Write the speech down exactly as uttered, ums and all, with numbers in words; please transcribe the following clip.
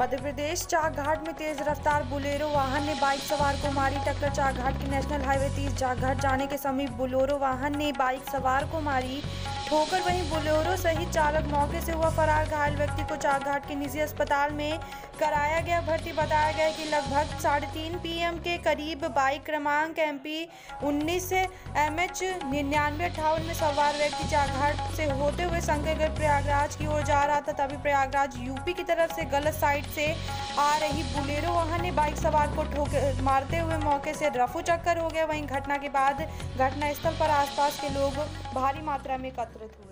मध्य प्रदेश चाकघाट में तेज रफ्तार बोलेरो वाहन ने बाइक सवार को मारी टक्कर। चाकघाट के नेशनल हाईवे तीस चाकघाट जाने के समीप बोलेरो वाहन ने बाइक सवार को मारी ठोकर। वहीं बोलेरो सहित चालक मौके से हुआ फरार। घायल व्यक्ति को चाकघाट के निजी अस्पताल में कराया गया भर्ती। बताया गया कि लगभग साढ़े तीन पी एम के करीब बाइक क्रमांक एम पी उन्नीस एम एच निन्यानवे अट्ठावन में सवार व्यक्ति चाकघाट से होते हुए शंकरगढ़ प्रयागराज की ओर जा रहा था। तभी प्रयागराज यूपी की तरफ से गलत साइड से आ रही बोलेरो वाहन ने बाइक सवार को ठोकर मारते हुए मौके से रफू चक्कर हो गया। वहीं घटना के बाद घटनास्थल पर आसपास के लोग भारी मात्रा में एकत्रित हुए।